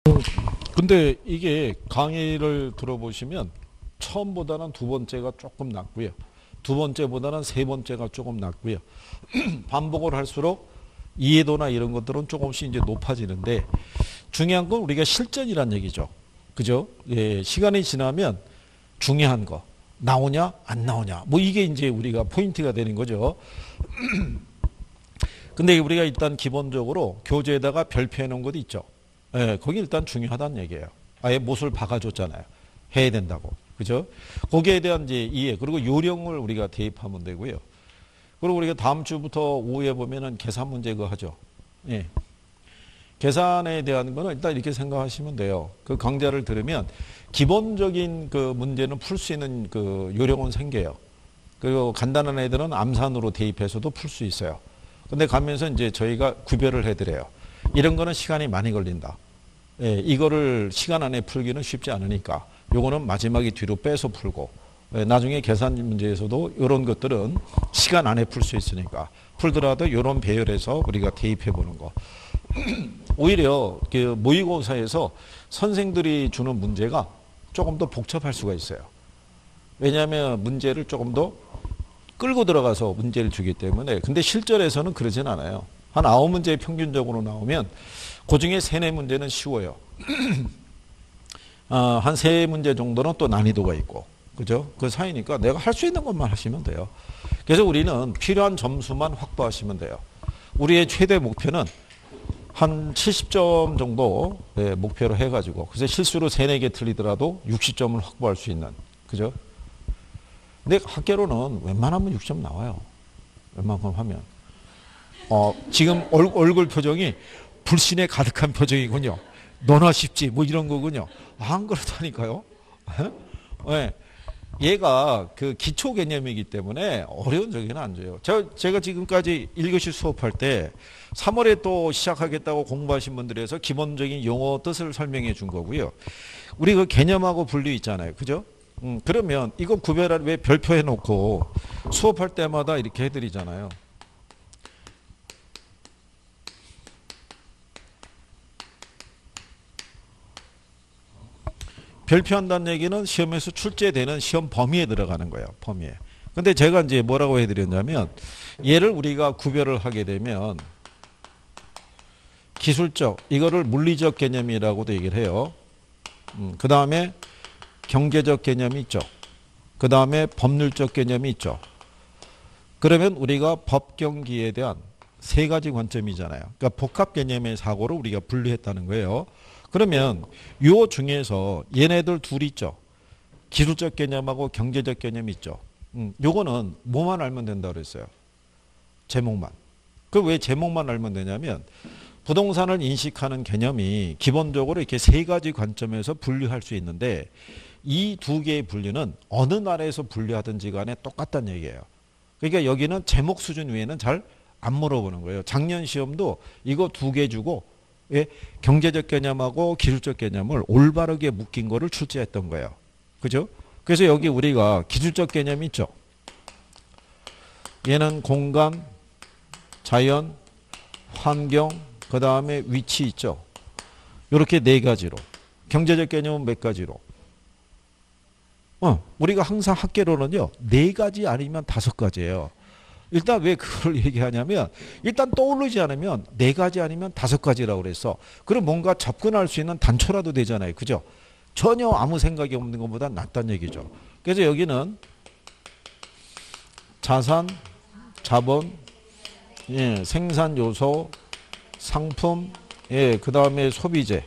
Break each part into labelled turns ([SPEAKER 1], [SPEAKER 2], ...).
[SPEAKER 1] 근데 이게 강의를 들어보시면 처음보다는 두 번째가 조금 낫고요. 두 번째보다는 세 번째가 조금 낫고요. 반복을 할수록 이해도나 이런 것들은 조금씩 이제 높아지는데 중요한 건 우리가 실전이란 얘기죠. 그죠? 예, 시간이 지나면 중요한 거 나오냐 안 나오냐 뭐 이게 이제 우리가 포인트가 되는 거죠. 근데 우리가 일단 기본적으로 교재에다가 별표해 놓은 것도 있죠. 예, 거기 일단 중요하다는 얘기예요. 아예 못을 박아줬잖아요. 해야 된다고. 그죠? 거기에 대한 이제 이해, 그리고 요령을 우리가 대입하면 되고요. 그리고 우리가 다음 주부터 오후에 보면은 계산 문제 그거 하죠. 예. 계산에 대한 거는 일단 이렇게 생각하시면 돼요. 그 강좌를 들으면 기본적인 그 문제는 풀 수 있는 그 요령은 생겨요. 그리고 간단한 애들은 암산으로 대입해서도 풀 수 있어요. 근데 가면서 이제 저희가 구별을 해드려요. 이런 거는 시간이 많이 걸린다. 예, 이거를 시간 안에 풀기는 쉽지 않으니까 요거는 마지막에 뒤로 빼서 풀고, 예, 나중에 계산 문제에서도 이런 것들은 시간 안에 풀 수 있으니까 풀더라도 이런 배열에서 우리가 대입해 보는 거. 오히려 그 모의고사에서 선생들이 주는 문제가 조금 더 복잡할 수가 있어요. 왜냐하면 문제를 조금 더 끌고 들어가서 문제를 주기 때문에. 근데 실전에서는 그러진 않아요. 한 9문제 평균적으로 나오면 그중에 3-4문제는 쉬워요. 한 3문제 정도는 또 난이도가 있고, 그죠? 그 사이니까 내가 할 수 있는 것만 하시면 돼요. 그래서 우리는 필요한 점수만 확보하시면 돼요. 우리의 최대 목표는 한 70점 정도 목표로 해가지고, 그래서 실수로 3-4개 틀리더라도 60점을 확보할 수 있는, 그죠? 근데 학계로는 웬만하면 60점 나와요. 웬만큼 하면. 지금 얼굴 표정이 불신에 가득한 표정이군요. 너나 쉽지 뭐 이런 거군요. 안 그렇다니까요. 네. 얘가 그 기초 개념이기 때문에 어려운 적에는 안 줘요. 제가 지금까지 1교시 수업할 때 3월에 또 시작하겠다고 공부하신 분들에서 기본적인 용어 뜻을 설명해 준 거고요. 우리 그 개념하고 분류 있잖아요. 그죠? 그러면 이거 구별할 왜 별표해 놓고 수업할 때마다 이렇게 해드리잖아요. 별표한다는 얘기는 시험에서 출제되는 시험 범위에 들어가는 거예요. 범위에. 근데 제가 이제 뭐라고 해드렸냐면, 얘를 우리가 구별을 하게 되면 기술적, 이거를 물리적 개념이라고도 얘기를 해요. 그 다음에 경제적 개념이 있죠. 그 다음에 법률적 개념이 있죠. 그러면 우리가 법경기에 대한 3가지 관점이잖아요. 그러니까 복합 개념의 사고를 우리가 분류했다는 거예요. 그러면 요 중에서 얘네들 둘 있죠. 기술적 개념하고 경제적 개념이 있죠. 요거는 뭐만 알면 된다고 그랬어요. 제목만. 그 왜 제목만 알면 되냐면 부동산을 인식하는 개념이 기본적으로 이렇게 3가지 관점에서 분류할 수 있는데 이 2개의 분류는 어느 나라에서 분류하든지 간에 똑같다는 얘기예요. 그러니까 여기는 제목 수준 위에는 잘 안 물어보는 거예요. 작년 시험도 이거 2개 주고, 예, 경제적 개념하고 기술적 개념을 올바르게 묶인 거를 출제했던 거예요. 그죠? 그래서 여기 우리가 기술적 개념이 있죠. 얘는 공간, 자연, 환경, 그 다음에 위치 있죠. 이렇게 4가지로. 경제적 개념은 몇 가지로? 우리가 항상 학계로는요, 4가지 아니면 5가지예요. 일단 왜 그걸 얘기하냐면, 일단 떠오르지 않으면 4가지 아니면 5가지라고 그랬어. 그럼 뭔가 접근할 수 있는 단초라도 되잖아요. 그죠? 전혀 아무 생각이 없는 것보다 낫다는 얘기죠. 그래서 여기는 자산, 자본, 예, 생산 요소, 상품, 예, 그 다음에 소비재.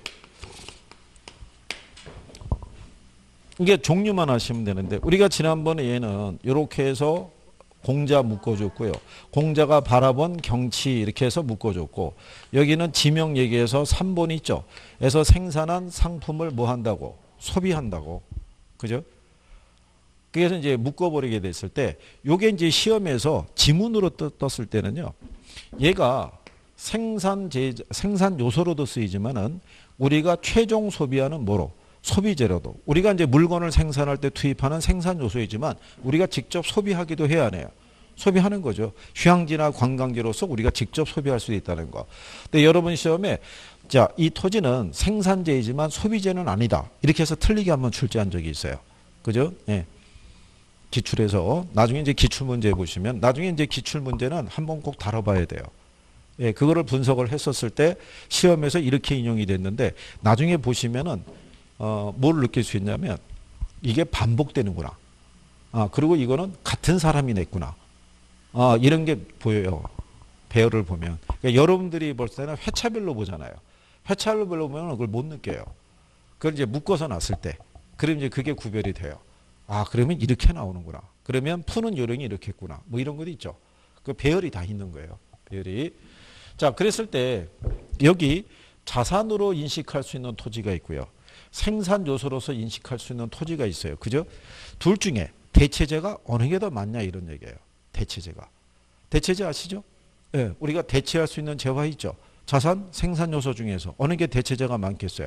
[SPEAKER 1] 이게 종류만 하시면 되는데, 우리가 지난번에 얘는 이렇게 해서 공자 묶어줬고요. 공자가 바라본 경치 이렇게 해서 묶어줬고, 여기는 지명 얘기해서 3본 있죠. 그래서 생산한 상품을 뭐 한다고? 소비한다고. 그죠? 그래서 이제 묶어버리게 됐을 때, 요게 이제 시험에서 지문으로 떴을 때는요, 얘가 생산 요소로도 쓰이지만은 우리가 최종 소비하는 뭐로? 소비재료도. 우리가 이제 물건을 생산할 때 투입하는 생산 요소이지만 우리가 직접 소비하기도 해야 해요. 소비하는 거죠. 휴양지나 관광지로서 우리가 직접 소비할 수 있다는 거. 근데 여러분 시험에 자, 이 토지는 생산재이지만 소비재는 아니다. 이렇게 해서 틀리게 한번 출제한 적이 있어요. 그죠? 예. 기출에서 나중에 이제 기출 문제 보시면 나중에 이제 기출 문제는 한번 꼭 다뤄봐야 돼요. 예, 그거를 분석을 했었을 때 시험에서 이렇게 인용이 됐는데 나중에 보시면은 뭘 느낄 수 있냐면 이게 반복되는구나. 그리고 이거는 같은 사람이 냈구나. 이런 게 보여요. 배열을 보면. 그러니까 여러분들이 볼 때는 회차별로 보잖아요. 회차별로 보면 그걸 못 느껴요. 그걸 이제 묶어서 놨을 때. 그럼 이제 그게 구별이 돼요. 그러면 이렇게 나오는구나. 그러면 푸는 요령이 이렇게 했구나. 뭐 이런 것도 있죠. 그 배열이 다 있는 거예요. 배열이. 자, 그랬을 때 여기 자산으로 인식할 수 있는 토지가 있고요. 생산 요소로서 인식할 수 있는 토지가 있어요. 그죠? 둘 중에 대체제가 어느 게 더 많냐 이런 얘기예요. 대체제가. 대체제 아시죠? 예, 우리가 대체할 수 있는 재화 있죠. 자산, 생산 요소 중에서 어느 게 대체제가 많겠어요?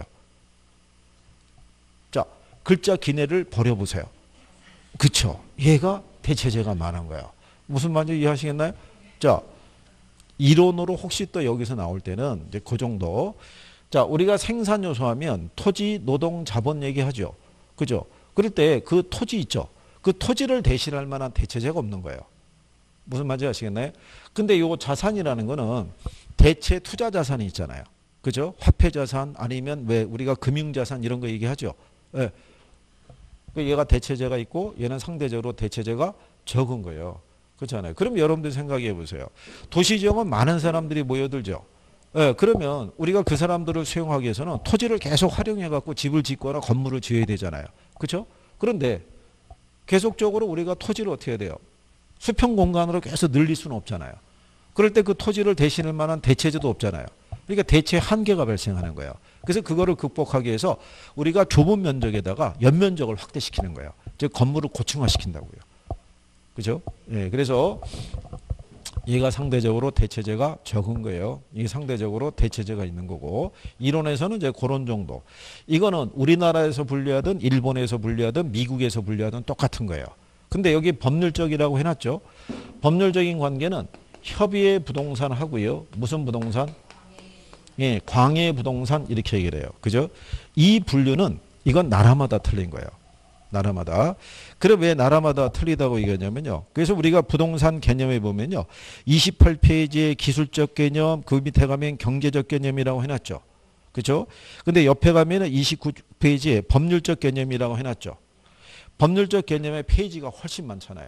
[SPEAKER 1] 자, 글자 기내를 버려보세요. 그쵸? 얘가 대체제가 많은 거예요. 무슨 말인지 이해하시겠나요? 자, 이론으로 혹시 또 여기서 나올 때는 이제 그 정도. 자, 우리가 생산 요소 하면 토지, 노동, 자본 얘기하죠. 그죠? 그럴 때 그 토지 있죠. 그 토지를 대신할 만한 대체제가 없는 거예요. 무슨 말인지 아시겠나요? 근데 요 자산이라는 거는 대체 투자 자산이 있잖아요. 그죠? 화폐 자산 아니면 왜 우리가 금융 자산 이런 거 얘기하죠. 예. 얘가 대체제가 있고 얘는 상대적으로 대체제가 적은 거예요. 그렇잖아요. 그럼 여러분들 생각해 보세요. 도시지역은 많은 사람들이 모여들죠. 예, 그러면 우리가 그 사람들을 수용하기 위해서는 토지를 계속 활용해 갖고 집을 짓거나 건물을 지어야 되잖아요. 그렇죠? 그런데 계속적으로 우리가 토지를 어떻게 해야 돼요? 수평 공간으로 계속 늘릴 수는 없잖아요. 그럴 때 그 토지를 대신할 만한 대체제도 없잖아요. 그러니까 대체 한계가 발생하는 거예요. 그래서 그거를 극복하기 위해서 우리가 좁은 면적에다가 연면적을 확대시키는 거예요. 즉 건물을 고층화시킨다고요. 그죠? 예, 그래서 얘가 상대적으로 대체제가 적은 거예요. 이게 상대적으로 대체제가 있는 거고 이론에서는 이제 그런 정도. 이거는 우리나라에서 분류하든 일본에서 분류하든 미국에서 분류하든 똑같은 거예요. 근데 여기 법률적이라고 해놨죠. 법률적인 관계는 협의의 부동산 하고요. 무슨 부동산? 예, 광해 부동산 이렇게 얘기를 해요. 그죠? 이 분류는 이건 나라마다 틀린 거예요. 나라마다. 그럼 왜 나라마다 틀리다고 얘기하냐면요. 그래서 우리가 부동산 개념에 보면요. 28페이지의 기술적 개념, 그 밑에 가면 경제적 개념이라고 해놨죠. 그죠? 근데 옆에 가면은 29페이지에 법률적 개념이라고 해놨죠. 법률적 개념의 페이지가 훨씬 많잖아요.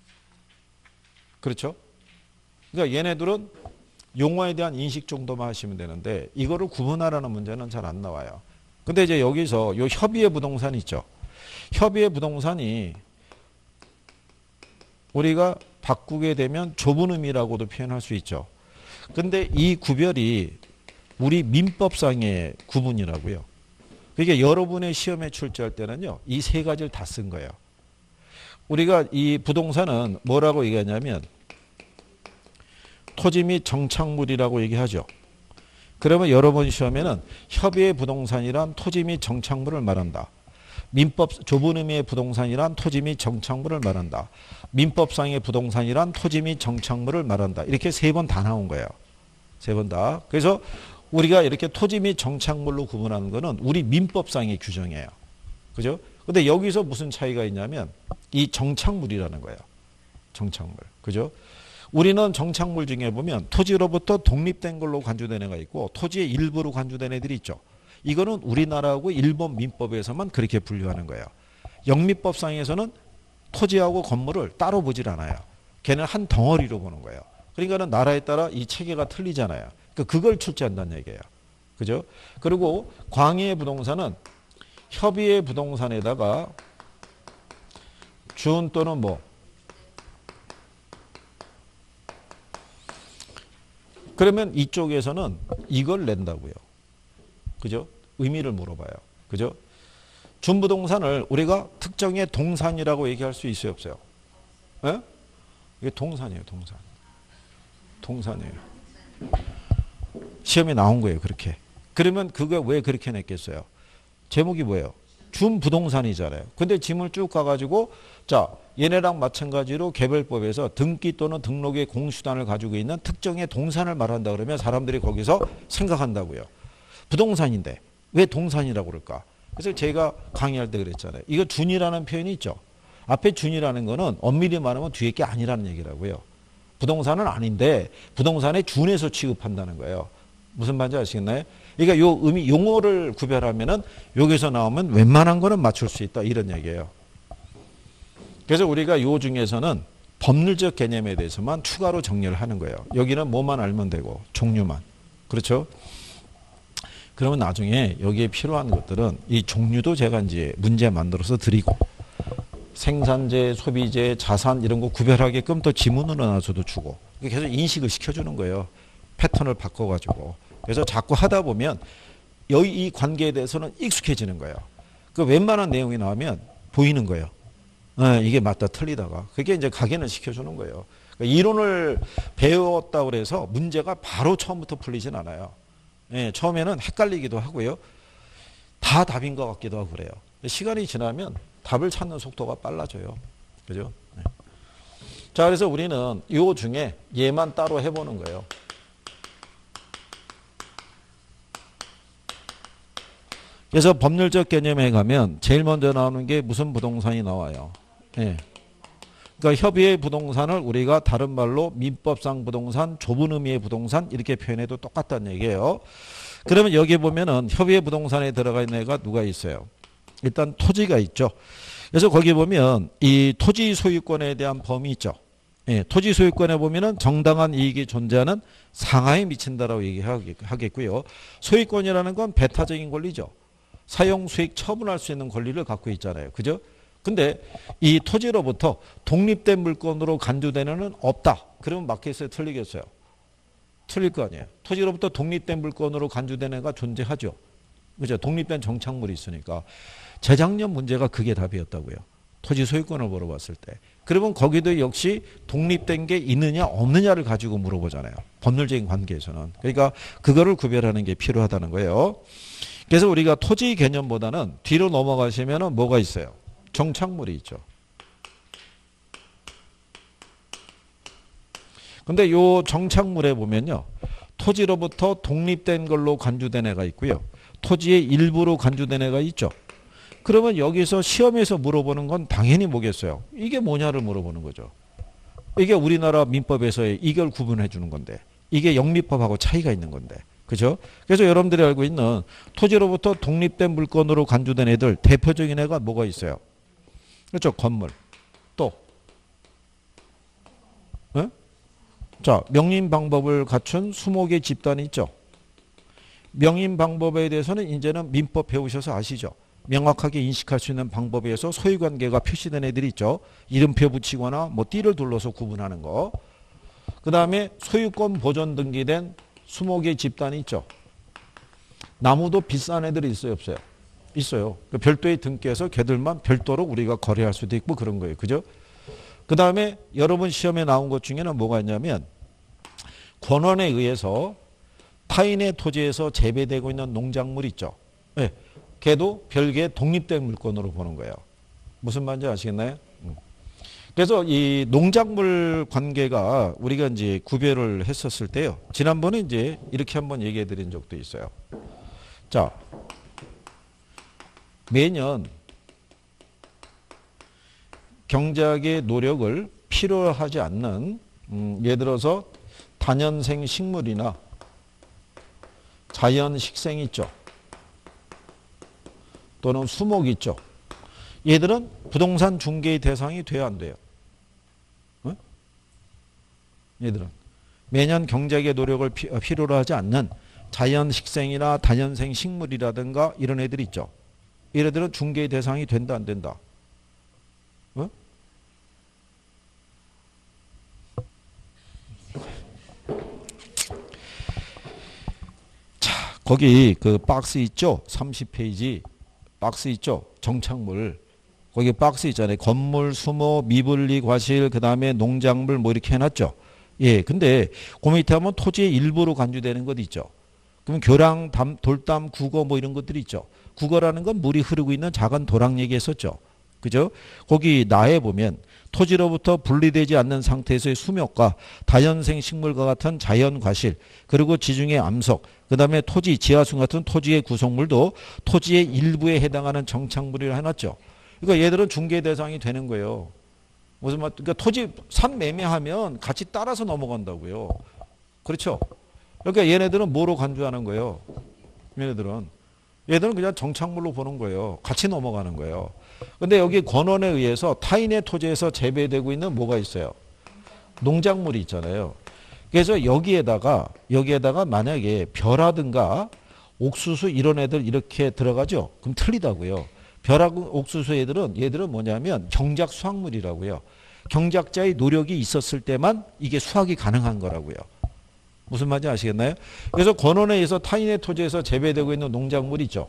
[SPEAKER 1] 그렇죠? 그러니까 얘네들은 용어에 대한 인식 정도만 하시면 되는데 이거를 구분하라는 문제는 잘 안 나와요. 근데 이제 여기서 요 협의의 부동산이 있죠. 협의의 부동산이 우리가 바꾸게 되면 좁은 의미라고도 표현할 수 있죠. 근데 이 구별이 우리 민법상의 구분이라고요. 그러니까 여러분의 시험에 출제할 때는요. 이 세 가지를 다 쓴 거예요. 우리가 이 부동산은 뭐라고 얘기하냐면 토지 및 정착물이라고 얘기하죠. 그러면 여러분 시험에는 협의의 부동산이란 토지 및 정착물을 말한다. 민법 좁은 의미의 부동산이란 토지 및 정착물을 말한다. 민법상의 부동산이란 토지 및 정착물을 말한다. 이렇게 세 번 다 나온 거예요. 세 번 다. 그래서 우리가 이렇게 토지 및 정착물로 구분하는 거는 우리 민법상의 규정이에요. 그죠? 근데 여기서 무슨 차이가 있냐면 이 정착물이라는 거예요. 정착물. 그죠? 우리는 정착물 중에 보면 토지로부터 독립된 걸로 간주된 애가 있고 토지의 일부로 간주된 애들이 있죠. 이거는 우리나라하고 일본 민법에서만 그렇게 분류하는 거예요. 영미법상에서는 토지하고 건물을 따로 보질 않아요. 걔는 한 덩어리로 보는 거예요. 그러니까는 나라에 따라 이 체계가 틀리잖아요. 그걸 출제한다는 얘기예요. 그죠? 그리고 광해의 부동산은 협의의 부동산에다가 준 또는 뭐 그러면 이쪽에서는 이걸 낸다고요. 그죠? 의미를 물어봐요. 그죠? 준부동산을 우리가 특정의 동산이라고 얘기할 수 있어요, 없어요? 예? 이게 동산이에요, 동산. 동산이에요. 시험에 나온 거예요, 그렇게. 그러면 그거 왜 그렇게 냈겠어요? 제목이 뭐예요? 준부동산이잖아요. 근데 짐을 쭉 가가지고, 자, 얘네랑 마찬가지로 개별법에서 등기 또는 등록의 공수단을 가지고 있는 특정의 동산을 말한다 그러면 사람들이 거기서 생각한다고요. 부동산인데 왜 동산이라고 그럴까? 그래서 제가 강의할 때 그랬잖아요. 이거 준이라는 표현이 있죠. 앞에 준이라는 거는 엄밀히 말하면 뒤에 게 아니라는 얘기라고요. 부동산은 아닌데 부동산에 준해서 취급한다는 거예요. 무슨 말인지 아시겠나요? 그러니까 요 의미 용어를 구별하면은 여기서 나오면 웬만한 거는 맞출 수 있다 이런 얘기예요. 그래서 우리가 요 중에서는 법률적 개념에 대해서만 추가로 정리를 하는 거예요. 여기는 뭐만 알면 되고 종류만. 그렇죠? 그러면 나중에 여기에 필요한 것들은 이 종류도 제가 이제 문제 만들어서 드리고 생산재, 소비재, 자산 이런 거 구별하게끔 또 지문으로 나눠서도 주고 계속 인식을 시켜주는 거예요. 패턴을 바꿔가지고. 그래서 자꾸 하다 보면 여기 이 관계에 대해서는 익숙해지는 거예요. 그 웬만한 내용이 나오면 보이는 거예요. 이게 맞다 틀리다가. 그게 이제 각인을 시켜주는 거예요. 그러니까 이론을 배웠다고 해서 문제가 바로 처음부터 풀리진 않아요. 처음에는 헷갈리기도 하고요. 다 답인 것 같기도 하고 그래요. 시간이 지나면 답을 찾는 속도가 빨라져요. 그죠? 자, 그래서 우리는 이 중에 얘만 따로 해보는 거예요. 그래서 법률적 개념에 가면 제일 먼저 나오는 게 무슨 부동산이 나와요. 그러니까 협의의 부동산을 우리가 다른 말로 민법상 부동산, 좁은 의미의 부동산 이렇게 표현해도 똑같다는 얘기예요. 그러면 여기 보면은 협의의 부동산에 들어가 있는 애가 누가 있어요? 일단 토지가 있죠. 그래서 거기 보면 이 토지 소유권에 대한 범위 있죠. 토지 소유권에 보면은 정당한 이익이 존재하는 상하에 미친다라고 얘기하겠고요. 소유권이라는 건 배타적인 권리죠. 사용, 수익, 처분할 수 있는 권리를 갖고 있잖아요. 그죠? 근데 이 토지로부터 독립된 물건으로 간주되는 애는 없다. 그러면 맞겠어요? 틀리겠어요? 틀릴 거 아니에요. 토지로부터 독립된 물건으로 간주되는 애가 존재하죠. 그죠? 독립된 정착물이 있으니까. 재작년 문제가 그게 답이었다고요. 토지 소유권을 물어봤을 때. 그러면 거기도 역시 독립된 게 있느냐 없느냐를 가지고 물어보잖아요. 법률적인 관계에서는. 그러니까 그거를 구별하는 게 필요하다는 거예요. 그래서 우리가 토지 개념보다는 뒤로 넘어가시면 뭐가 있어요? 정착물이 있죠. 근데 요 정착물에 보면요. 토지로부터 독립된 걸로 간주된 애가 있고요. 토지의 일부로 간주된 애가 있죠. 그러면 여기서 시험에서 물어보는 건 당연히 뭐겠어요? 이게 뭐냐를 물어보는 거죠. 이게 우리나라 민법에서의 이걸 구분해 주는 건데 이게 영미법하고 차이가 있는 건데. 그죠? 그래서 여러분들이 알고 있는 토지로부터 독립된 물건으로 간주된 애들 대표적인 애가 뭐가 있어요? 그렇죠? 건물. 또 자, 명인 방법을 갖춘 20개 집단이 있죠. 명인 방법에 대해서는 이제는 민법 배우셔서 아시죠? 명확하게 인식할 수 있는 방법에 의해서 소유관계가 표시된 애들이 있죠. 이름표 붙이거나 뭐 띠를 둘러서 구분하는 거. 그 다음에 소유권 보존 등기된 20개 집단이 있죠. 나무도 비싼 애들이 있어요, 없어요? 있어요. 별도의 등기해서 걔들만 별도로 우리가 거래할 수도 있고 그런 거예요. 그죠? 그 다음에 여러분 시험에 나온 것 중에는 뭐가 있냐면 권원에 의해서 타인의 토지에서 재배되고 있는 농작물 있죠. 네. 걔도 별개의 독립된 물건으로 보는 거예요. 무슨 말인지 아시겠나요? 그래서 이 농작물 관계가 우리가 이제 구별을 했었을 때요. 지난번에 이제 이렇게 한번 얘기해 드린 적도 있어요. 자, 매년 경작의 노력을 필요로 하지 않는 예를 들어서 다년생 식물이나 자연 식생 있죠. 또는 수목 있죠. 얘들은 부동산 중개의 대상이 돼야 안 돼요. 얘들은 매년 경작의 노력을 필요로 하지 않는 자연 식생이나 다년생 식물이라든가 이런 애들 있죠. 얘네들은 중개의 대상이 된다 안 된다. 거기 그 박스 있죠? 30페이지 박스 있죠? 정착물. 거기 박스 있잖아요. 건물, 수모, 미분리, 과실, 그 다음에 농작물 뭐 이렇게 해놨죠. 예, 근데 그 밑에 하면 토지의 일부로 간주되는 것 있죠. 그럼 교랑, 돌담, 국어 뭐 이런 것들이 있죠. 국어라는 건 물이 흐르고 있는 작은 도랑 얘기했었죠. 그죠? 거기 나에 보면 토지로부터 분리되지 않는 상태에서의 수목과 다연생 식물과 같은 자연 과실, 그리고 지중해 암석, 그 다음에 토지, 지하수 같은 토지의 구성물도 토지의 일부에 해당하는 정착물이라 해놨죠. 그러니까 얘들은 중개 대상이 되는 거예요. 무슨 말, 그러니까 토지 산 매매하면 같이 따라서 넘어간다고요. 그렇죠? 그러니까 얘네들은 뭐로 간주하는 거예요? 얘들은 그냥 정착물로 보는 거예요. 같이 넘어가는 거예요. 근데 여기 권원에 의해서 타인의 토지에서 재배되고 있는 뭐가 있어요? 농작물이 있잖아요. 그래서 여기에다가 만약에 벼라든가 옥수수 이런 애들 이렇게 들어가죠? 그럼 틀리다고요. 벼라고 옥수수 얘들은 뭐냐면 경작 수확물이라고요. 경작자의 노력이 있었을 때만 이게 수확이 가능한 거라고요. 무슨 말인지 아시겠나요? 그래서 권원에 의해서 타인의 토지에서 재배되고 있는 농작물이 있죠.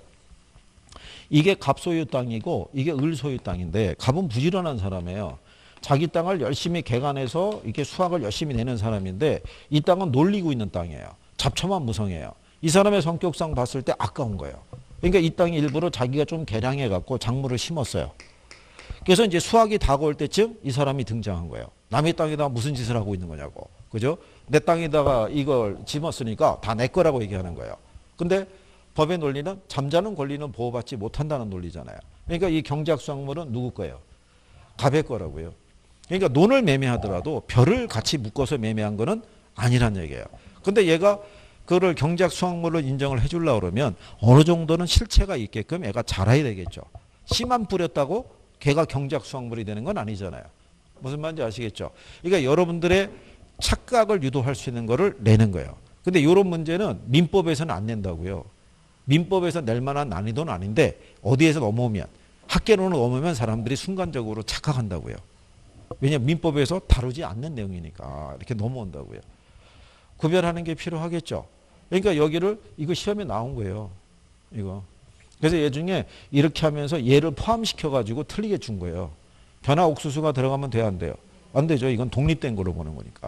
[SPEAKER 1] 이게 갑소유 땅이고 이게 을소유 땅인데, 갑은 부지런한 사람이에요. 자기 땅을 열심히 개간해서 이렇게 수확을 열심히 내는 사람인데, 이 땅은 놀리고 있는 땅이에요. 잡초만 무성해요. 이 사람의 성격상 봤을 때 아까운 거예요. 그러니까 이 땅이 일부러 자기가 좀 개량해 갖고 작물을 심었어요. 그래서 이제 수확이 다가올 때쯤 이 사람이 등장한 거예요. 남의 땅에다가 무슨 짓을 하고 있는 거냐고. 그죠? 내 땅에다가 이걸 심었으니까 다 내 거라고 얘기하는 거예요. 근데 법의 논리는 잠자는 권리는 보호받지 못한다는 논리잖아요. 그러니까 이 경작수확물은 누구 거예요? 갑의 거라고요. 그러니까 논을 매매하더라도 벼를 같이 묶어서 매매한 거는 아니란 얘기예요. 근데 얘가 그거를 경작수확물로 인정을 해주려고 그러면 어느 정도는 실체가 있게끔 애가 자라야 되겠죠. 씨만 뿌렸다고 걔가 경작수확물이 되는 건 아니잖아요. 무슨 말인지 아시겠죠? 그러니까 여러분들의 착각을 유도할 수 있는 거를 내는 거예요. 근데 이런 문제는 민법에서는 안 낸다고요. 민법에서 낼 만한 난이도는 아닌데 어디에서 넘어오면, 학계론으로 넘어오면 사람들이 순간적으로 착각한다고요. 왜냐하면 민법에서 다루지 않는 내용이니까 이렇게 넘어온다고요. 구별하는 게 필요하겠죠. 그러니까 여기를 이거 시험에 나온 거예요. 이거. 그래서 얘 중에 이렇게 하면서 얘를 포함시켜 가지고 틀리게 준 거예요. 변화 옥수수가 들어가면 돼요, 안 돼요? 안 되죠. 이건 독립된 걸로 보는 거니까.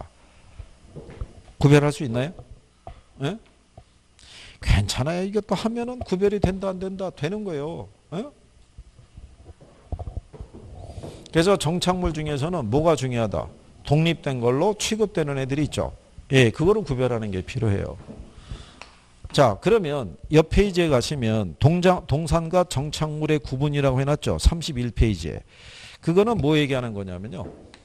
[SPEAKER 1] 구별할 수 있나요? 네? 괜찮아요. 이것도 하면은 구별이 된다 안 된다 되는 거예요. 네? 그래서 정착물 중에서는 뭐가 중요하다? 독립된 걸로 취급되는 애들이 있죠. 예, 그거를 구별하는 게 필요해요. 자, 그러면 옆 페이지에 가시면 동산과 정착물의 구분이라고 해놨죠. 31페이지에. 그거는 뭐 얘기하는 거냐면요.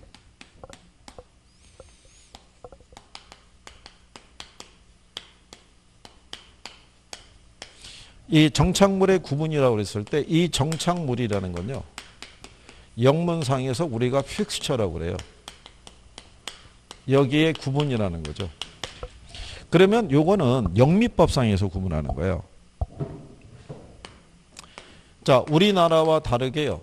[SPEAKER 1] 이 정착물의 구분이라고 그랬을 때 이 정착물이라는 건요. 영문상에서 우리가 픽스처라고 그래요. 여기에 구분이라는 거죠. 그러면 요거는 영미법상에서 구분하는 거예요. 자, 우리나라와 다르게요.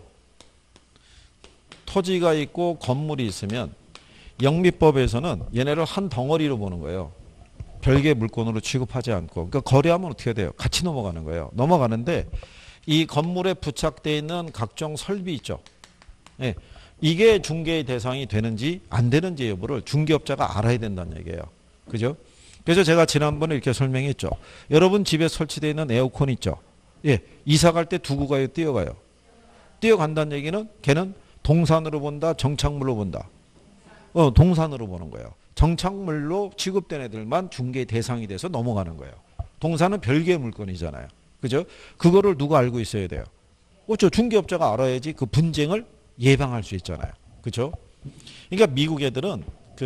[SPEAKER 1] 토지가 있고 건물이 있으면 영미법에서는 얘네를 한 덩어리로 보는 거예요. 별개의 물건으로 취급하지 않고. 그러니까 거래하면 어떻게 돼요? 같이 넘어가는 거예요. 넘어가는데 이 건물에 부착되어 있는 각종 설비 있죠. 네. 이게 중개의 대상이 되는지 안 되는지 여부를 중개업자가 알아야 된다는 얘기예요. 그죠? 그래서 제가 지난번에 이렇게 설명했죠. 여러분 집에 설치되어 있는 에어컨 있죠. 예, 이사 갈 때 두고 가요, 뛰어가요? 뛰어간다는 얘기는 걔는 동산으로 본다, 정착물로 본다. 동산으로 보는 거예요. 정착물로 취급된 애들만 중개 대상이 돼서 넘어가는 거예요. 동산은 별개의 물건이잖아요. 그죠? 그거를 누가 알고 있어야 돼요? 그렇죠. 중개업자가 알아야지 그 분쟁을 예방할 수 있잖아요. 그렇죠? 그러니까 미국 애들은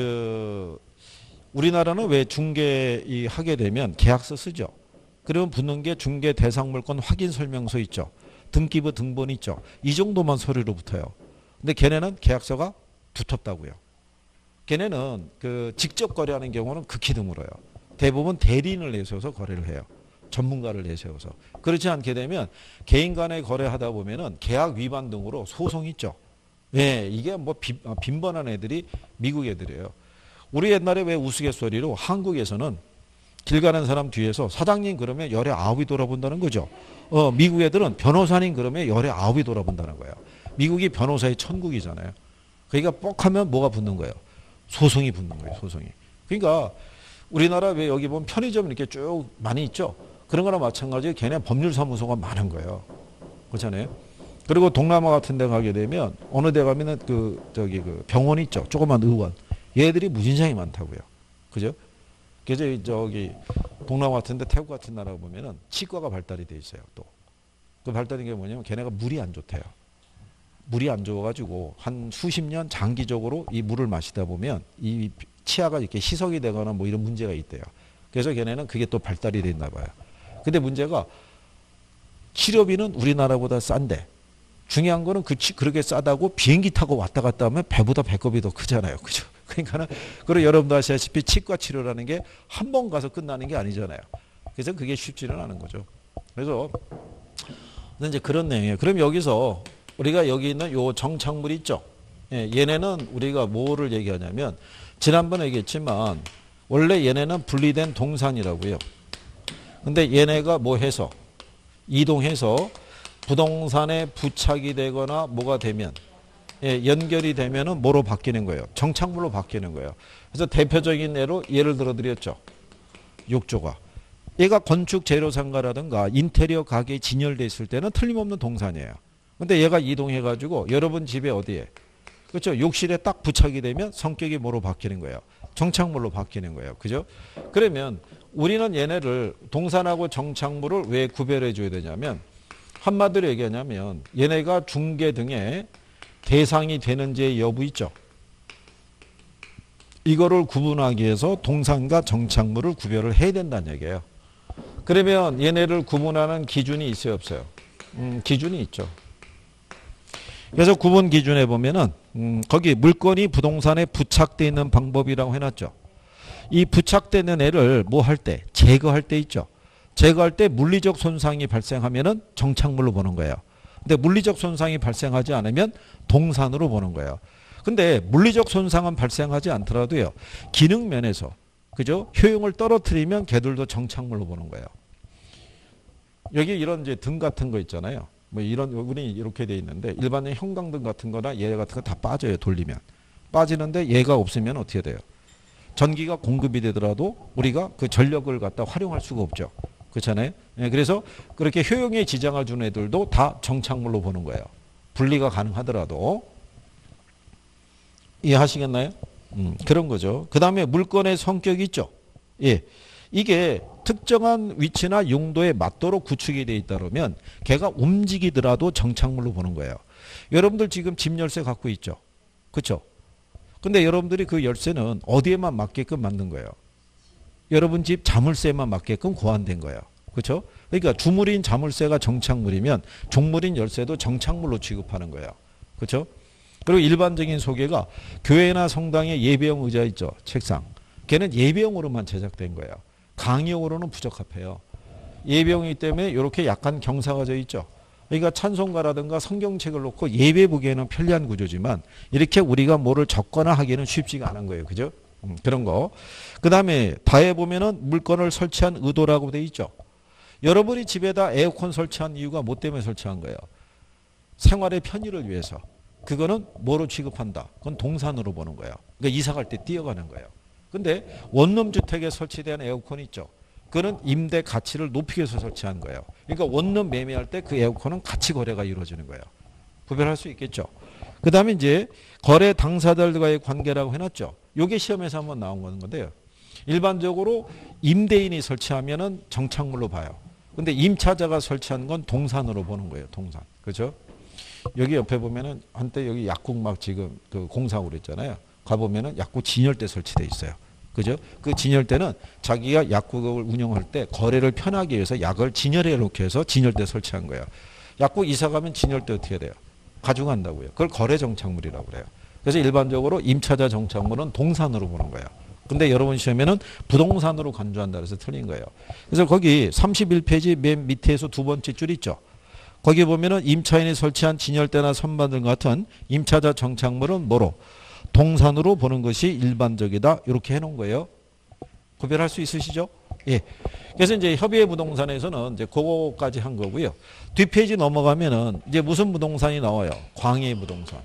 [SPEAKER 1] 우리나라는 왜 중개 하게 되면 계약서 쓰죠. 그러면 붙는 게 중개 대상 물건 확인 설명서 있죠. 등기부 등본 있죠. 이 정도만 서류로 붙어요. 근데 걔네는 계약서가 두텁다고요. 걔네는 직접 거래하는 경우는 극히 드물어요. 대부분 대리인을 내세워서 거래를 해요. 전문가를 내세워서. 그렇지 않게 되면 개인 간에 거래하다 보면은 계약 위반 등으로 소송이 있죠. 예, 이게 뭐 빈번한 애들이 미국 애들이에요. 우리 옛날에 왜 우스갯소리로 한국에서는 길 가는 사람 뒤에서 사장님 그러면 열에 9이 돌아본다는 거죠. 미국 애들은 변호사님 그러면 열에 9이 돌아본다는 거예요. 미국이 변호사의 천국이잖아요. 그러니까 뻑하면 뭐가 붙는 거예요? 소송이 붙는 거예요. 소송이. 그러니까 우리나라 왜 여기 보면 편의점 이렇게 쭉 많이 있죠. 그런 거랑 마찬가지로 걔네 법률사무소가 많은 거예요. 그렇잖아요. 그리고 동남아 같은 데 가게 되면 어느 데 가면은 그 병원 있죠. 조그만 의원. 얘들이 무진장이 많다고요. 그죠? 그래서 저기 동남아 같은 데 태국 같은 나라 보면은 치과가 발달이 돼 있어요. 또. 그 발달인 게 뭐냐면 걔네가 물이 안 좋대요. 물이 안 좋아가지고 한 수십 년 장기적으로 이 물을 마시다 보면 이 치아가 이렇게 희석이 되거나 뭐 이런 문제가 있대요. 그래서 걔네는 그게 또 발달이 됐나 봐요. 근데 문제가 치료비는 우리나라보다 싼데 중요한 거는 그렇게 싸다고 비행기 타고 왔다 갔다 하면 배보다 배꼽이 더 크잖아요. 그죠? 그러니까는, 그리고 여러분도 아시다시피 치과 치료라는 게 한 번 가서 끝나는 게 아니잖아요. 그래서 그게 쉽지는 않은 거죠. 그래서 이제 그런 내용이에요. 그럼 여기서 우리가 여기 있는 요 정착물 있죠? 예, 얘네는 우리가 뭐를 얘기하냐면 지난번에 얘기했지만 원래 얘네는 분리된 동산이라고요. 근데 얘네가 뭐 해서 이동해서 부동산에 부착이 되거나 뭐가 되면 예, 연결이 되면은 뭐로 바뀌는 거예요? 정착물로 바뀌는 거예요. 그래서 대표적인 예를 들어 드렸죠. 욕조가. 얘가 건축 재료상가라든가 인테리어 가게에 진열돼 있을 때는 틀림없는 동산이에요. 근데 얘가 이동해 가지고 여러분 집에 어디에 그렇죠? 욕실에 딱 부착이 되면 성격이 뭐로 바뀌는 거예요? 정착물로 바뀌는 거예요. 그죠? 그러면 우리는 얘네를 동산하고 정착물을 왜 구별해 줘야 되냐면 한마디로 얘기하냐면 얘네가 중개 등의 대상이 되는지의 여부 있죠. 이거를 구분하기 위해서 동산과 정착물을 구별을 해야 된다는 얘기예요. 그러면 얘네를 구분하는 기준이 있어요, 없어요? 기준이 있죠. 그래서 구분 기준에 보면은 거기 물건이 부동산에 부착되어 있는 방법이라고 해놨죠. 이 부착되는 애를 뭐 할 때? 제거할 때 있죠. 제거할 때 물리적 손상이 발생하면은 정착물로 보는 거예요. 근데 물리적 손상이 발생하지 않으면 동산으로 보는 거예요. 근데 물리적 손상은 발생하지 않더라도요. 기능 면에서 그죠? 효용을 떨어뜨리면 걔들도 정착물로 보는 거예요. 여기 이런 이제 등 같은 거 있잖아요. 뭐 이런 부분이 이렇게 돼 있는데 일반적인 형광등 같은 거나 얘 같은 거 다 빠져요. 돌리면. 빠지는데 얘가 없으면 어떻게 돼요? 전기가 공급이 되더라도 우리가 그 전력을 갖다 활용할 수가 없죠. 그렇잖아요. 예, 그래서 그렇게 효용에 지장을 주는 애들도 다 정착물로 보는 거예요. 분리가 가능하더라도. 이해하시겠나요? 그런 거죠. 그 다음에 물건의 성격이 있죠. 예. 이게 특정한 위치나 용도에 맞도록 구축이 되어 있다 그러면 걔가 움직이더라도 정착물로 보는 거예요. 여러분들 지금 집 열쇠 갖고 있죠. 그렇죠? 근데 여러분들이 그 열쇠는 어디에만 맞게끔 만든 거예요. 여러분 집 자물쇠만 맞게끔 고안된 거예요. 그렇죠? 그러니까 주물인 자물쇠가 정착물이면 종물인 열쇠도 정착물로 취급하는 거예요. 그렇죠? 그리고 일반적인 소개가 교회나 성당에 예배용 의자 있죠. 책상. 걔는 예배용으로만 제작된 거예요. 강의용으로는 부적합해요. 예배용이기 때문에 이렇게 약간 경사가 져 있죠. 그러니까 찬송가라든가 성경책을 놓고 예배 보기에는 편리한 구조지만 이렇게 우리가 뭐를 적거나 하기는 쉽지가 않은 거예요. 그죠? 그런 거. 그 다음에 다해 보면은 물건을 설치한 의도라고 돼 있죠. 여러분이 집에다 에어컨 설치한 이유가 뭐 때문에 설치한 거예요? 생활의 편의를 위해서. 그거는 뭐로 취급한다? 그건 동산으로 보는 거예요. 그러니까 이사 갈 때 뛰어가는 거예요. 근데 원룸 주택에 설치된 에어컨 있죠. 그거는 임대 가치를 높이기 위해서 설치한 거예요. 그러니까 원룸 매매할 때 그 에어컨은 가치 거래가 이루어지는 거예요. 구별할 수 있겠죠. 그 다음에 이제 거래 당사자들과의 관계라고 해놨죠. 이게 시험에서 한번 나온 건데요. 일반적으로 임대인이 설치하면은 정착물로 봐요. 근데 임차자가 설치한 건 동산으로 보는 거예요. 동산. 그렇죠? 여기 옆에 보면은 한때 여기 약국 막 지금 그 공사하고 그랬잖아요. 가보면은 약국 진열대 설치돼 있어요. 그죠? 그 진열대는 자기가 약국을 운영할 때 거래를 편하게 해서 약을 진열해 놓게 해서 진열대 설치한 거예요. 약국 이사 가면 진열대 어떻게 돼요? 가져간다고요. 그걸 거래 정착물이라고 그래요. 그래서 일반적으로 임차자 정착물은 동산으로 보는 거예요. 근데 여러분 시험에는 부동산으로 간주한다 그래서 틀린 거예요. 그래서 거기 31페이지 맨 밑에서 두 번째 줄 있죠. 거기 보면은 임차인이 설치한 진열대나 선반 등 같은 임차자 정착물은 뭐로? 동산으로 보는 것이 일반적이다. 이렇게 해놓은 거예요. 구별할 수 있으시죠? 예. 그래서 이제 협의회 부동산에서는 이제 그거까지 한 거고요. 뒷페이지 넘어가면은 이제 무슨 부동산이 나와요? 광해 부동산.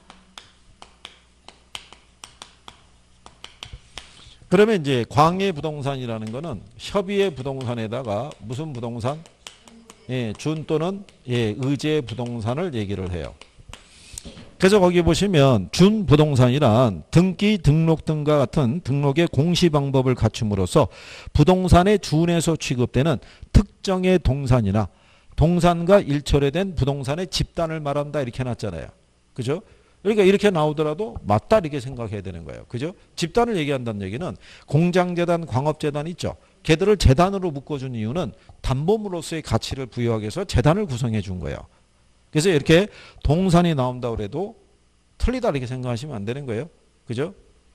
[SPEAKER 1] 그러면 이제 광해 부동산이라는 거는 협의회 부동산에다가 무슨 부동산? 예, 준 또는 예, 의제 부동산을 얘기를 해요. 그래서 거기 보시면 준 부동산이란 등기 등록 등과 같은 등록의 공시 방법을 갖춤으로써 부동산에 준해서 취급되는 특정의 동산이나 동산과 일처리된 부동산의 집단을 말한다 이렇게 해놨잖아요. 그죠? 그러니까 이렇게 나오더라도 맞다 이렇게 생각해야 되는 거예요. 그죠? 집단을 얘기한다는 얘기는 공장재단, 광업재단 있죠. 걔들을 재단으로 묶어준 이유는 담보물로서의 가치를 부여하기 위해서 재단을 구성해 준 거예요. 그래서 이렇게 동산이 나온다고 해도 틀리다 이렇게 생각하시면 안 되는 거예요. 그죠?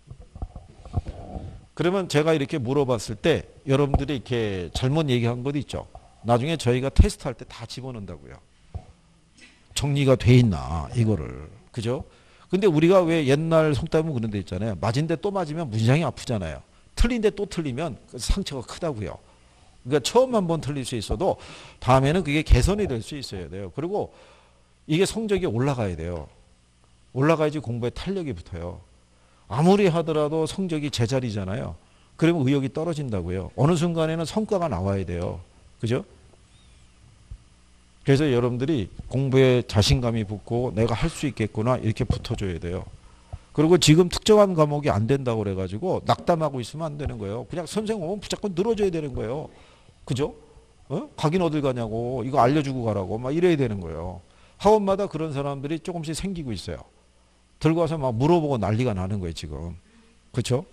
[SPEAKER 1] 그러면 제가 이렇게 물어봤을 때 여러분들이 이렇게 잘못 얘기한 것 있죠. 나중에 저희가 테스트할 때 다 집어넣는다고요. 정리가 돼 있나 이거를. 그죠? 근데 우리가 왜 옛날 속담은 그런 데 있잖아요. 맞은데 또 맞으면 문장이 아프잖아요. 틀린데 또 틀리면 상처가 크다고요. 그러니까 처음 한번 틀릴 수 있어도 다음에는 그게 개선이 될 수 있어야 돼요. 그리고 이게 성적이 올라가야 돼요. 올라가야지 공부에 탄력이 붙어요. 아무리 하더라도 성적이 제자리잖아요. 그러면 의욕이 떨어진다고요. 어느 순간에는 성과가 나와야 돼요. 그죠? 그래서 여러분들이 공부에 자신감이 붙고 내가 할 수 있겠구나 이렇게 붙어줘야 돼요. 그리고 지금 특정한 과목이 안 된다고 그래가지고 낙담하고 있으면 안 되는 거예요. 그냥 선생님 오면 무조건 늘어져야 되는 거예요. 그죠? 어? 가긴 어딜 가냐고 이거 알려주고 가라고 막 이래야 되는 거예요. 학원마다 그런 사람들이 조금씩 생기고 있어요. 들고 와서 막 물어보고 난리가 나는 거예요 지금. 그렇죠?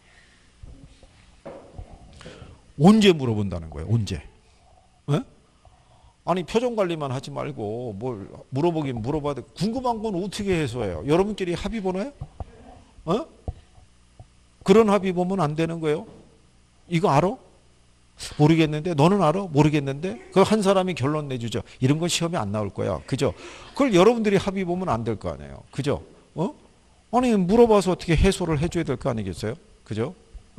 [SPEAKER 1] 언제 물어본다는 거예요. 언제? 에? 아니 표정 관리만 하지 말고 뭘 물어보긴 물어봐야 돼. 궁금한 건 어떻게 해소해요? 여러분끼리 합의 보나요? 어? 그런 합의 보면 안 되는 거예요. 이거 알아? 모르겠는데 너는 알아? 모르겠는데 그 한 사람이 결론 내주죠. 이런 건 시험에 안 나올 거야. 그죠? 그걸 여러분들이 합의 보면 안 될 거 아니에요. 그죠? 어? 아니 물어봐서 어떻게 해소를 해줘야 될 거 아니겠어요? 그죠?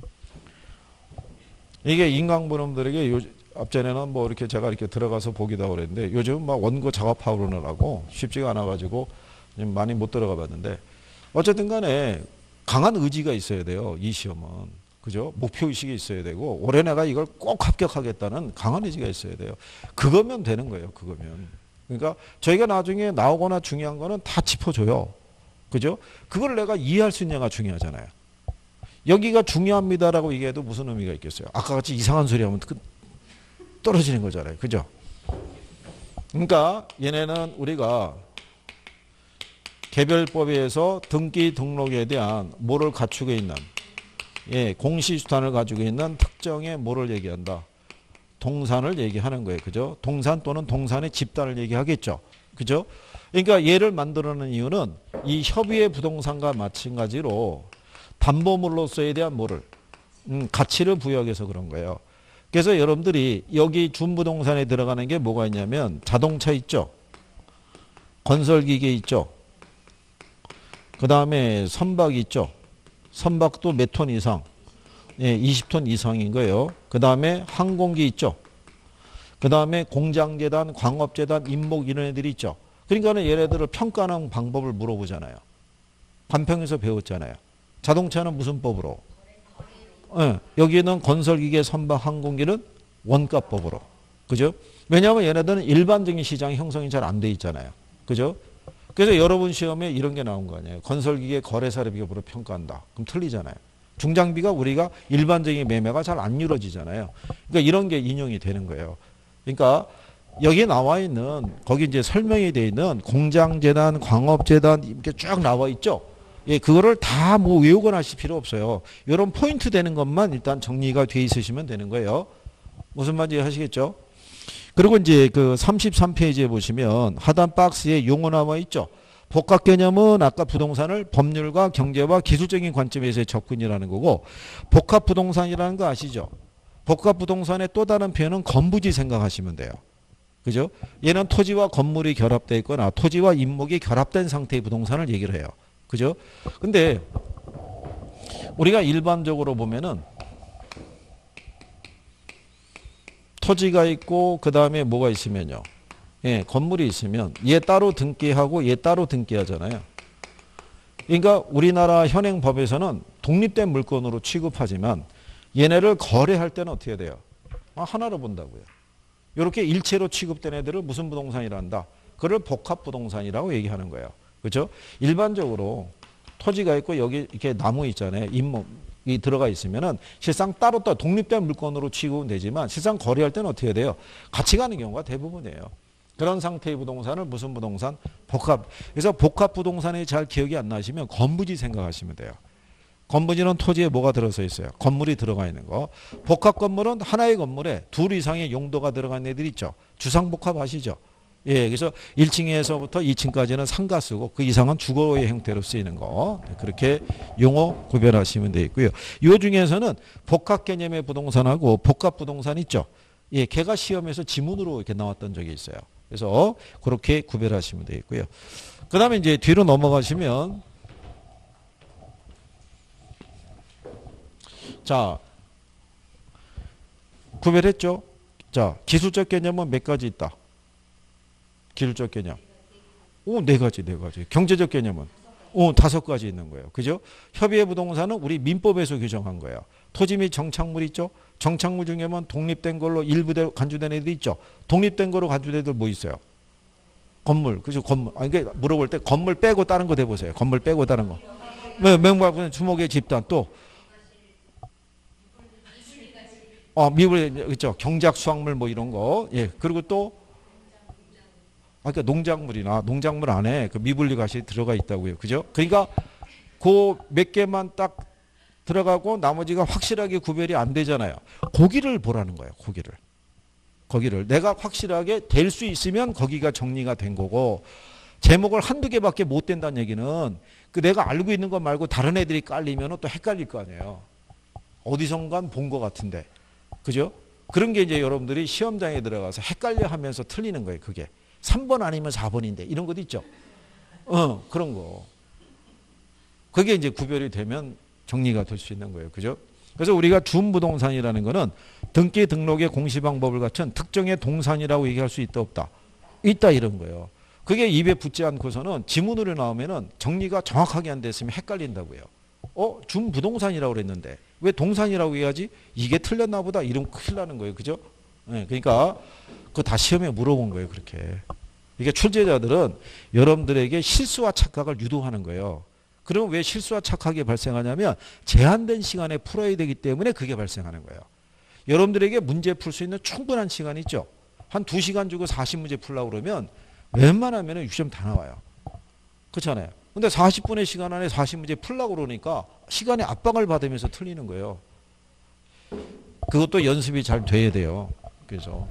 [SPEAKER 1] 이게 인강부놈들에게 앞전에는 뭐 이렇게 제가 이렇게 들어가서 보기도 그랬는데 요즘 막 원고 작업하고 그러느라고 쉽지가 않아가지고 많이 못 들어가 봤는데 어쨌든 간에 강한 의지가 있어야 돼요. 이 시험은. 그죠? 목표의식이 있어야 되고 올해 내가 이걸 꼭 합격하겠다는 강한 의지가 있어야 돼요. 그거면 되는 거예요. 그거면. 그러니까 저희가 나중에 나오거나 중요한 거는 다 짚어줘요. 그죠? 그걸 내가 이해할 수 있냐가 중요하잖아요. 여기가 중요합니다라고 얘기해도 무슨 의미가 있겠어요? 아까 같이 이상한 소리 하면 떨어지는 거잖아요. 그죠? 그러니까 얘네는 우리가 개별법에서 등기 등록에 대한 뭐를 갖추고 있는 예, 공시수단을 가지고 있는 특정의 뭐를 얘기한다. 동산을 얘기하는 거예요. 그죠? 동산 또는 동산의 집단을 얘기하겠죠. 그죠? 그러니까 얘를 만들어낸 이유는 이 협의의 부동산과 마찬가지로 담보물로서에 대한 뭐를 가치를 부여해서 그런 거예요. 그래서 여러분들이 여기 준부동산에 들어가는 게 뭐가 있냐면 자동차 있죠. 건설기계 있죠. 그 다음에 선박 있죠. 선박도 몇 톤 이상? 예, 20톤 이상인 거예요. 그 다음에 항공기 있죠. 그 다음에 공장재단, 광업재단, 임목 이런 애들이 있죠. 그러니까 얘네들을 평가하는 방법을 물어보잖아요. 관평에서 배웠잖아요. 자동차는 무슨 법으로? 예, 여기는 건설기계, 선박, 항공기는 원가법으로. 그죠? 왜냐하면 얘네들은 일반적인 시장 형성이 잘 안 돼 있잖아요. 그죠? 그래서 여러분 시험에 이런 게 나온 거 아니에요. 건설기계 거래사례 비교부로 평가한다. 그럼 틀리잖아요. 중장비가 우리가 일반적인 매매가 잘 안 이루어지잖아요. 그러니까 이런 게 인용이 되는 거예요. 그러니까 여기 나와 있는 거기 이제 설명이 되어 있는 공장재단, 광업재단 이렇게 쭉 나와 있죠. 예, 그거를 다 뭐 외우거나 하실 필요 없어요. 이런 포인트 되는 것만 일단 정리가 돼 있으시면 되는 거예요. 무슨 말인지 하시겠죠? 그리고 이제 그 33페이지에 보시면 하단 박스에 용어 나와 있죠. 복합 개념은 아까 부동산을 법률과 경제와 기술적인 관점에서의 접근이라는 거고 복합 부동산이라는 거 아시죠? 복합 부동산의 또 다른 표현은 건부지 생각하시면 돼요. 그죠? 얘는 토지와 건물이 결합되어 있거나 토지와 임목이 결합된 상태의 부동산을 얘기를 해요. 그죠? 근데 우리가 일반적으로 보면은 토지가 있고 그 다음에 뭐가 있으면요. 예, 건물이 있으면 얘 따로 등기하고 얘 따로 등기하잖아요. 그러니까 우리나라 현행 법에서는 독립된 물건으로 취급하지만 얘네를 거래할 때는 어떻게 돼요? 하나로 본다고요. 이렇게 일체로 취급된 애들을 무슨 부동산이라 한다? 그걸 복합부동산이라고 얘기하는 거예요. 그렇죠? 일반적으로 토지가 있고 여기 이렇게 나무 있잖아요. 잇목이 들어가 있으면은 실상 따로 독립된 물건으로 취급은 되지만 실상 거래할 때는 어떻게 돼요? 같이 가는 경우가 대부분이에요. 그런 상태의 부동산을 무슨 부동산? 복합. 그래서 복합부동산이 잘 기억이 안 나시면 건부지 생각하시면 돼요. 건부지는 토지에 뭐가 들어서 있어요? 건물이 들어가 있는 거. 복합 건물은 하나의 건물에 둘 이상의 용도가 들어간 애들 있죠. 주상복합 아시죠? 예, 그래서 1층에서부터 2층까지는 상가 쓰고 그 이상은 주거의 형태로 쓰이는 거. 그렇게 용어 구별하시면 되겠고요. 이 중에서는 복합 개념의 부동산하고 복합 부동산 있죠. 예, 걔가 시험에서 지문으로 이렇게 나왔던 적이 있어요. 그래서 그렇게 구별하시면 되겠고요. 그 다음에 이제 뒤로 넘어가시면 자, 구별했죠? 자, 기술적 개념은 몇 가지 있다? 기술적 개념. 네 가지. 경제적 개념은? 5가지 있는 거예요. 그죠? 협의의 부동산은 우리 민법에서 규정한 거예요. 토지 및 정착물 있죠? 정착물 중에만 독립된 걸로 일부 간주된 애들 있죠? 독립된 거로 간주된 애들 뭐 있어요? 건물. 그죠? 건물. 이게 물어볼 때 건물 빼고 다른 거 대보세요. 건물 빼고 다른 거. 명부하고는 주목의 집단 또. 미물, 그죠? 경작 수확물 뭐 이런 거. 예. 그리고 또 그러니까 농작물 안에 그 미분리 가시 들어가 있다고요. 그죠? 그러니까 그 몇 개만 딱 들어가고 나머지가 확실하게 구별이 안 되잖아요. 거기를 보라는 거예요. 거기를. 내가 확실하게 될 수 있으면 거기가 정리가 된 거고 제목을 한두 개밖에 못 된다는 얘기는 그 내가 알고 있는 것 말고 다른 애들이 깔리면 또 헷갈릴 거 아니에요. 어디선간 본 것 같은데. 그죠? 그런 게 이제 여러분들이 시험장에 들어가서 헷갈려 하면서 틀리는 거예요. 그게. 3번 아니면 4번인데 이런 것도 있죠. 그런 거. 그게 이제 구별이 되면 정리가 될 수 있는 거예요. 그죠? 그래서 우리가 준부동산이라는 거는 등기 등록의 공시방법을 갖춘 특정의 동산이라고 얘기할 수 있다 없다? 있다 이런 거예요. 그게 입에 붙지 않고서는 지문으로 나오면은 정리가 정확하게 안 됐으면 헷갈린다고요. 준부동산이라고 그랬는데 왜 동산이라고 해야지? 이게 틀렸나 보다 이러면 큰일 나는 거예요. 그죠? 네, 그러니까 그거 다 시험에 물어본 거예요. 그렇게. 이게 출제자들은 여러분들에게 실수와 착각을 유도하는 거예요. 그럼 왜 실수와 착각이 발생하냐면 제한된 시간에 풀어야 되기 때문에 그게 발생하는 거예요. 여러분들에게 문제 풀 수 있는 충분한 시간이 있죠. 한 2시간 주고 40문제 풀려고 그러면 웬만하면 6점 다 나와요. 그렇잖아요. 근데 40분의 시간 안에 40문제 풀려고 그러니까 시간에 압박을 받으면서 틀리는 거예요. 그것도 연습이 잘 돼야 돼요. 그래서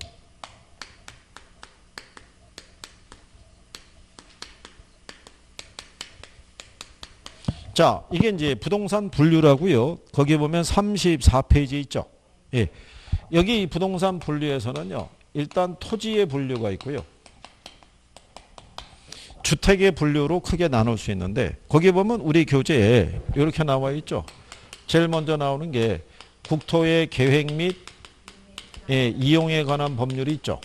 [SPEAKER 1] 자, 이게 이제 부동산 분류라고요. 거기 보면 34페이지 있죠. 예. 여기 부동산 분류에서는요. 일단 토지의 분류가 있고요. 주택의 분류로 크게 나눌 수 있는데 거기 보면 우리 교재에 이렇게 나와 있죠. 제일 먼저 나오는 게 국토의 계획 및 이용에 관한 법률이 있죠.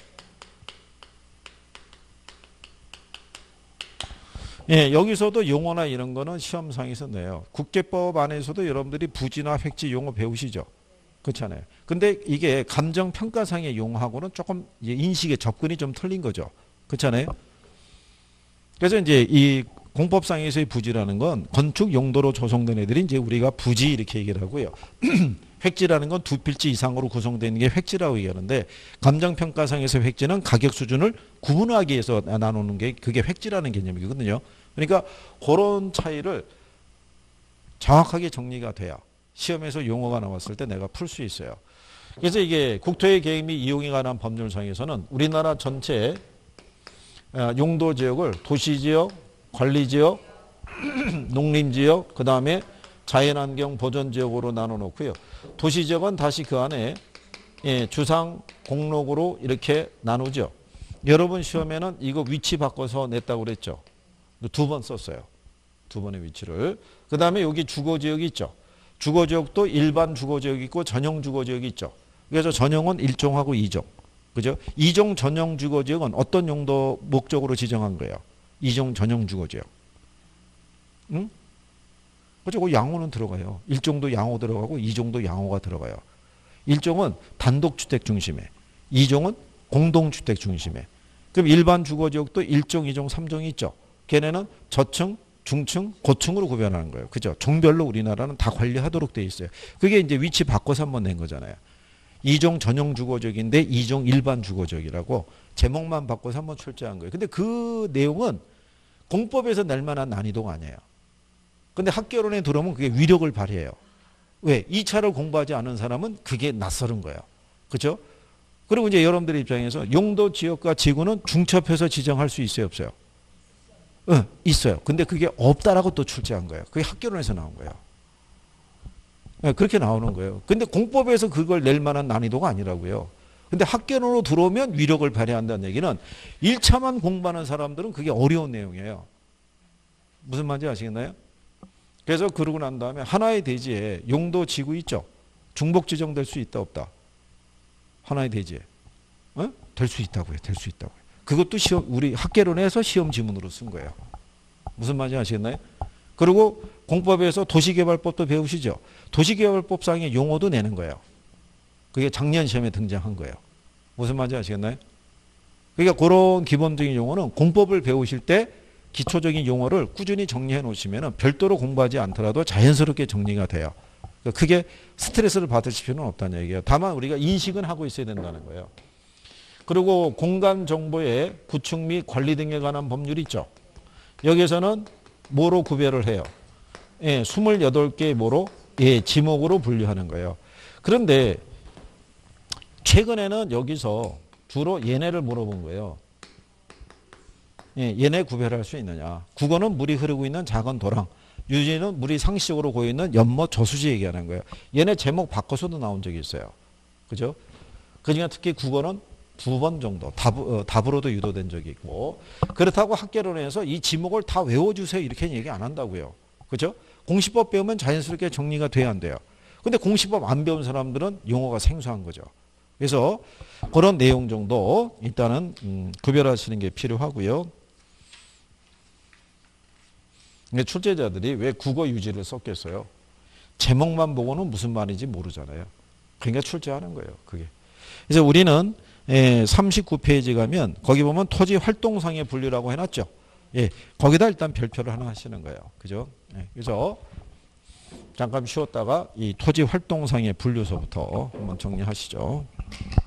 [SPEAKER 1] 예, 여기서도 용어나 이런 거는 시험상에서 내요. 국제법 안에서도 여러분들이 부지나 획지 용어 배우시죠. 그렇잖아요. 근데 이게 감정평가상의 용어하고는 조금 인식의 접근이 좀 틀린 거죠. 그렇잖아요. 그래서 이제 이 공법상에서의 부지라는 건 건축 용도로 조성된 애들이 이제 우리가 부지 이렇게 얘기를 하고요. 획지라는 건 두 필지 이상으로 구성되는 게 획지라고 얘기하는데 감정평가상에서 획지는 가격 수준을 구분하기 위해서 나누는 게 그게 획지라는 개념이거든요. 그러니까 그런 차이를 정확하게 정리가 돼야 시험에서 용어가 나왔을 때 내가 풀 수 있어요. 그래서 이게 국토의 계획 및 이용에 관한 법률상에서는 우리나라 전체 용도지역을 도시지역, 관리지역, 농림지역, 그 다음에 자연환경 보전지역으로 나눠 놓고요. 도시지역은 다시 그 안에 주상, 공록으로 이렇게 나누죠. 여러분 시험에는 이거 위치 바꿔서 냈다고 그랬죠. 2번 썼어요. 2번의 위치를. 그 다음에 여기 주거지역이 있죠. 주거지역도 일반 주거지역이 있고 전용 주거지역이 있죠. 그래서 전용은 1종하고 2종. 그죠? 2종 전용 주거지역은 어떤 용도 목적으로 지정한 거예요? 2종 전용 주거지역. 응? 그죠? 그 양호는 들어가요. 1종도 양호 들어가고 2종도 양호가 들어가요. 1종은 단독주택 중심에, 2종은 공동주택 중심에. 그럼 일반 주거지역도 1종, 2종, 3종이 있죠. 걔네는 저층, 중층, 고층으로 구별하는 거예요. 그죠? 종별로 우리나라는 다 관리하도록 돼 있어요. 그게 이제 위치 바꿔서 한번 낸 거잖아요. 2종 전용 주거지역인데 2종 일반 주거지역이라고 제목만 바꿔서 한번 출제한 거예요. 근데 그 내용은 공법에서 낼 만한 난이도가 아니에요. 근데 학개론에 들어오면 그게 위력을 발휘해요. 왜? 2차를 공부하지 않은 사람은 그게 낯설은 거예요. 그렇죠? 그리고 이제 여러분들 입장에서 용도 지역과 지구는 중첩해서 지정할 수 있어요, 없어요? 응, 있어요. 근데 그게 없다라고 또 출제한 거예요. 그게 학개론에서 나온 거예요. 네, 그렇게 나오는 거예요. 근데 공법에서 그걸 낼 만한 난이도가 아니라고요. 근데 학개론으로 들어오면 위력을 발휘한다는 얘기는 1차만 공부하는 사람들은 그게 어려운 내용이에요. 무슨 말인지 아시겠나요? 그래서 그러고 난 다음에 하나의 대지에 용도 지구 있죠? 중복 지정될 수 있다 없다? 하나의 대지에. 어? 될 수 있다고요. 될 수 있다고요. 그것도 시험, 우리 학개론에서 시험 지문으로 쓴 거예요. 무슨 말인지 아시겠나요? 그리고 공법에서 도시개발법도 배우시죠? 도시개발법상의 용어도 내는 거예요. 그게 작년 시험에 등장한 거예요. 무슨 말인지 아시겠나요? 그러니까 그런 기본적인 용어는 공법을 배우실 때 기초적인 용어를 꾸준히 정리해 놓으시면 별도로 공부하지 않더라도 자연스럽게 정리가 돼요. 그러니까 크게 스트레스를 받으실 필요는 없다는 얘기예요. 다만 우리가 인식은 하고 있어야 된다는 거예요. 그리고 공간정보의 구축 및 관리 등에 관한 법률이 있죠. 여기서는 뭐로 구별을 해요? 예, 28개의 뭐로? 예, 지목으로 분류하는 거예요. 그런데 최근에는 여기서 주로 얘네를 물어본 거예요. 예, 얘네 구별할 수 있느냐. 국어는 물이 흐르고 있는 작은 도랑, 유지는 물이 상시적으로 고여있는 연못 저수지 얘기하는 거예요. 얘네 제목 바꿔서도 나온 적이 있어요. 그죠? 그중에 특히 국어는 2번 정도 답으로도 유도된 적이 있고, 그렇다고 학개론에서 이 지목을 다 외워주세요 이렇게 얘기 안 한다고요. 그죠? 공시법 배우면 자연스럽게 정리가 돼야 안 돼요. 근데 공시법 안 배운 사람들은 용어가 생소한 거죠. 그래서 그런 내용 정도 일단은 구별하시는 게 필요하고요. 근데 출제자들이 왜 국어 유지를 썼겠어요? 제목만 보고는 무슨 말인지 모르잖아요. 그러니까 출제하는 거예요. 그게. 그래서 우리는 39페이지 가면 거기 보면 토지 활동상의 분류라고 해놨죠. 예, 거기다 일단 별표를 하나 하시는 거예요. 그죠? 예, 그래서 잠깐 쉬었다가 이 토지 활동상의 분류서부터 한번 정리하시죠.